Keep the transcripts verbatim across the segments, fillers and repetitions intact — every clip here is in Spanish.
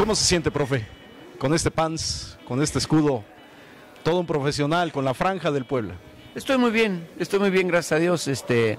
¿Cómo se siente, profe? Con este pants, con este escudo, todo un profesional, con la franja del Puebla. Estoy muy bien, estoy muy bien, gracias a Dios. Este,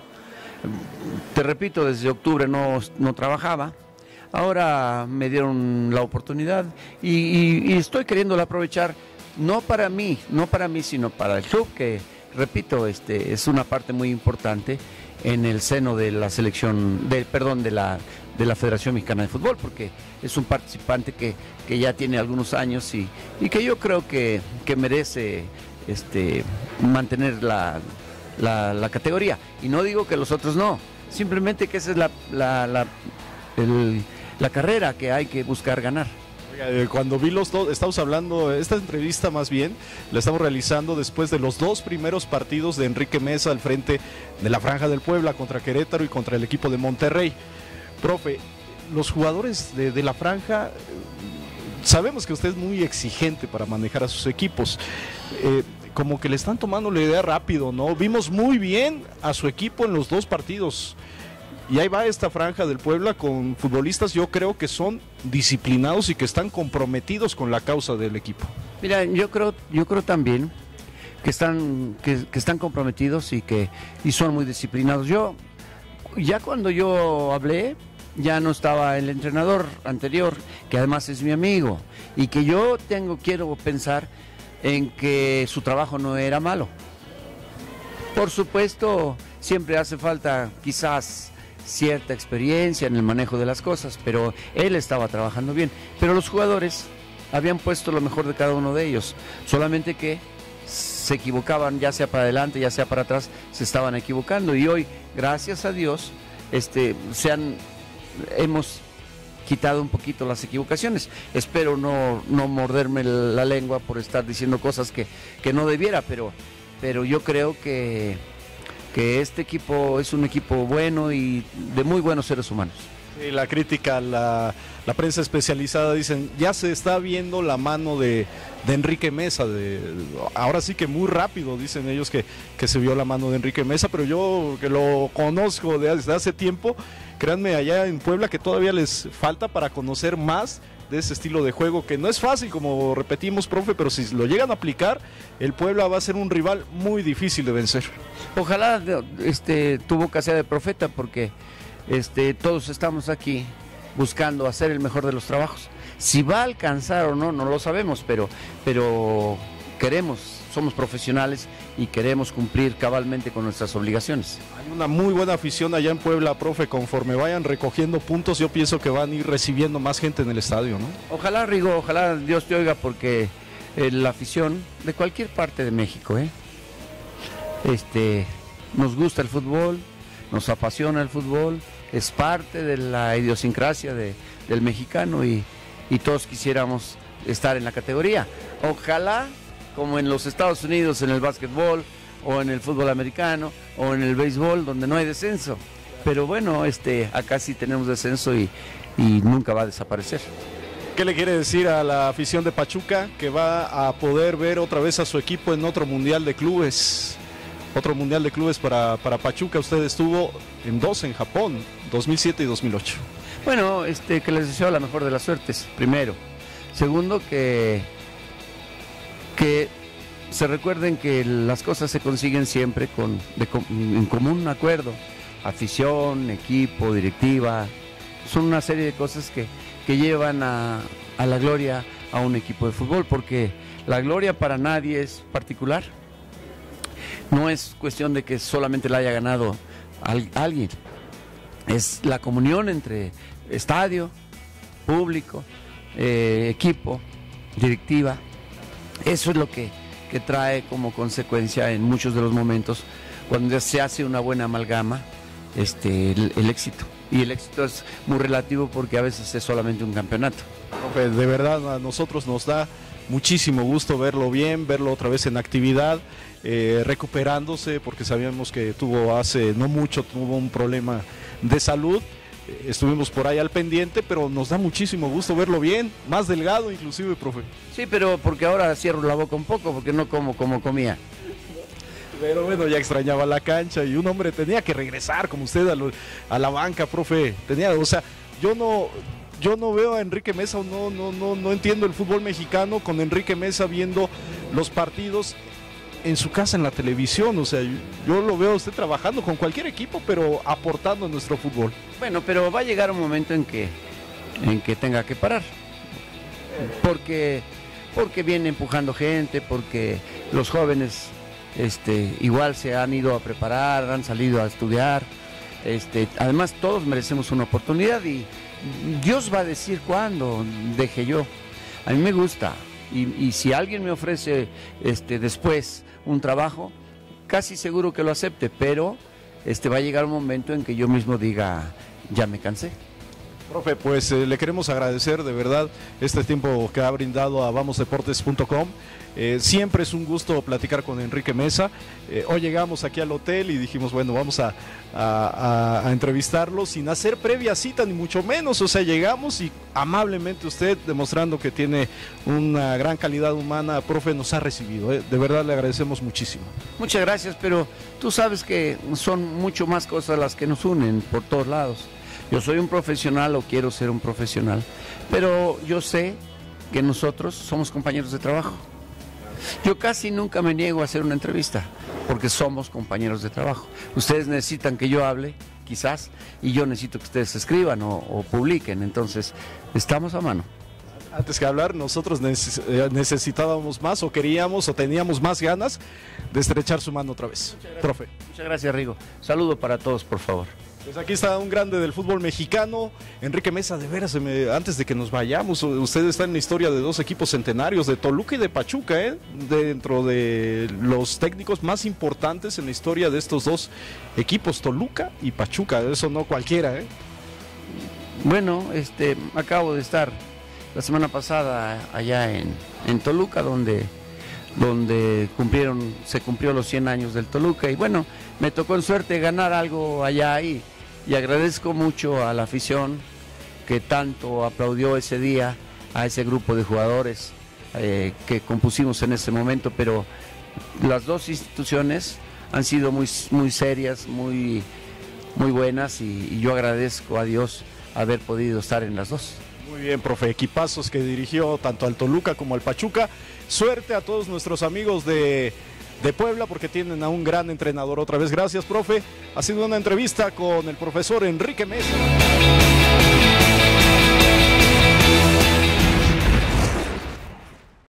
te repito, desde octubre no, no trabajaba. Ahora me dieron la oportunidad y, y, y estoy queriéndola aprovechar, no para mí, no para mí, sino para el club, que, repito, este, es una parte muy importante en el seno de la selección, de, perdón, de la, de la Federación Mexicana de Fútbol, porque es un participante que, que ya tiene algunos años y, y que yo creo que, que merece este, mantener la, la, la categoría. Y no digo que los otros no, simplemente que esa es la, la, la, el, la carrera que hay que buscar ganar. Cuando vi los dos, estamos hablando, esta entrevista más bien, la estamos realizando después de los dos primeros partidos de Enrique Meza al frente de la Franja del Puebla contra Querétaro y contra el equipo de Monterrey. Profe, los jugadores de, de la Franja, sabemos que usted es muy exigente para manejar a sus equipos, eh, como que le están tomando la idea rápido, ¿no? Vimos muy bien a su equipo en los dos partidos. Y ahí va esta Franja del Puebla con futbolistas, yo creo que son disciplinados y que están comprometidos con la causa del equipo. Mira, yo creo, yo creo también que están, que, que están comprometidos y que y son muy disciplinados. Yo, ya cuando yo hablé, ya no estaba el entrenador anterior, que además es mi amigo, y que yo tengo, quiero pensar en que su trabajo no era malo. Por supuesto, siempre hace falta quizás cierta experiencia en el manejo de las cosas, pero él estaba trabajando bien. Pero los jugadores habían puesto lo mejor de cada uno de ellos, solamente que se equivocaban, ya sea para adelante, ya sea para atrás, se estaban equivocando. Y hoy, gracias a Dios, este, se han, hemos quitado un poquito las equivocaciones. Espero no, no morderme la lengua por estar diciendo cosas que, que no debiera, pero, pero yo creo que que este equipo es un equipo bueno y de muy buenos seres humanos. Sí, la crítica, la, la prensa especializada dicen, ya se está viendo la mano de, de Enrique Meza, de, ahora sí que muy rápido dicen ellos que, que se vio la mano de Enrique Meza, pero yo que lo conozco desde hace tiempo, créanme, allá en Puebla que todavía les falta para conocer más de ese estilo de juego, que no es fácil, como repetimos, profe, pero si lo llegan a aplicar, el Puebla va a ser un rival muy difícil de vencer. Ojalá este, tu boca sea de profeta, porque este, todos estamos aquí buscando hacer el mejor de los trabajos. Si va a alcanzar o no, no lo sabemos, pero, pero queremos, somos profesionales y queremos cumplir cabalmente con nuestras obligaciones. Hay una muy buena afición allá en Puebla, profe, conforme vayan recogiendo puntos, yo pienso que van a ir recibiendo más gente en el estadio, ¿no? Ojalá, Rigo, ojalá Dios te oiga, porque eh, la afición de cualquier parte de México, ¿eh? Este, nos gusta el fútbol, nos apasiona el fútbol, es parte de la idiosincrasia de, del mexicano y, y todos quisiéramos estar en la categoría. Ojalá, como en los Estados Unidos, en el básquetbol, o en el fútbol americano, o en el béisbol, donde no hay descenso. Pero bueno, este, acá sí tenemos descenso y, y nunca va a desaparecer. ¿Qué le quiere decir a la afición de Pachuca que va a poder ver otra vez a su equipo en otro mundial de clubes? Otro mundial de clubes para, para Pachuca. Usted estuvo en dos en Japón, dos mil siete y dos mil ocho. Bueno, este, que les deseo la mejor de las suertes, primero. Segundo, que, que se recuerden que las cosas se consiguen siempre con, de, en común acuerdo. Afición, equipo, directiva. Son una serie de cosas que, que llevan a, a la gloria a un equipo de fútbol, porque la gloria para nadie es particular. No es cuestión de que solamente la haya ganado al, alguien. Es la comunión entre estadio, público, eh, equipo, directiva. Eso es lo que, que trae como consecuencia en muchos de los momentos, cuando se hace una buena amalgama, este, el, el éxito. Y el éxito es muy relativo porque a veces es solamente un campeonato. De verdad, a nosotros nos da muchísimo gusto verlo bien, verlo otra vez en actividad, eh, recuperándose, porque sabíamos que tuvo hace no mucho, tuvo un problema de salud. Eh, estuvimos por ahí al pendiente, pero nos da muchísimo gusto verlo bien, más delgado inclusive, profe. Sí, pero porque ahora cierro la boca un poco, porque no como como comía. Pero bueno, ya extrañaba la cancha y un hombre tenía que regresar como usted a, lo, a la banca, profe. Tenía, o sea, yo no... yo no veo a Enrique Mesa, no, no, no, no entiendo el fútbol mexicano con Enrique Mesa viendo los partidos en su casa en la televisión. O sea, yo lo veo a usted trabajando con cualquier equipo, pero aportando a nuestro fútbol. Bueno, pero va a llegar un momento en que, en que tenga que parar, porque, porque viene empujando gente, porque los jóvenes este, igual se han ido a preparar, han salido a estudiar, este, además todos merecemos una oportunidad y Dios va a decir cuándo deje yo. A mí me gusta y, y si alguien me ofrece este, después un trabajo, casi seguro que lo acepte, pero este, va a llegar un momento en que yo mismo diga, ya me cansé. Profe, pues eh, le queremos agradecer de verdad este tiempo que ha brindado a vamos deportes punto com. Eh, siempre es un gusto platicar con Enrique Mesa. Eh, hoy llegamos aquí al hotel y dijimos, bueno, vamos a, a, a, a entrevistarlo sin hacer previa cita, ni mucho menos. O sea, llegamos y amablemente usted, demostrando que tiene una gran calidad humana, profe, nos ha recibido. Eh. De verdad le agradecemos muchísimo. Muchas gracias, pero tú sabes que son mucho más cosas las que nos unen por todos lados. Yo soy un profesional o quiero ser un profesional, pero yo sé que nosotros somos compañeros de trabajo. Yo casi nunca me niego a hacer una entrevista, porque somos compañeros de trabajo. Ustedes necesitan que yo hable, quizás, y yo necesito que ustedes escriban o, o publiquen, entonces estamos a mano. Antes que hablar, nosotros necesitábamos más o queríamos o teníamos más ganas de estrechar su mano otra vez. Muchas Profe. Muchas gracias, Rigo. Saludo para todos, por favor. Pues aquí está un grande del fútbol mexicano, Enrique Mesa. De veras, se me, antes de que nos vayamos, usted está en la historia de dos equipos centenarios, de Toluca y de Pachuca, ¿eh? Dentro de los técnicos más importantes en la historia de estos dos equipos, Toluca y Pachuca. Eso no cualquiera, ¿eh? Bueno, este, acabo de estar la semana pasada allá en, en Toluca, donde, donde cumplieron, se cumplió los cien años del Toluca, y bueno, me tocó en suerte ganar algo allá y, y agradezco mucho a la afición que tanto aplaudió ese día, a ese grupo de jugadores eh, que compusimos en ese momento, pero las dos instituciones han sido muy, muy serias, muy, muy buenas, y, y yo agradezco a Dios haber podido estar en las dos. Muy bien, profe, equipazos que dirigió tanto al Toluca como al Pachuca. Suerte a todos nuestros amigos de, de Puebla, porque tienen a un gran entrenador otra vez. Gracias, profe. Ha sido una entrevista con el profesor Enrique Mesa.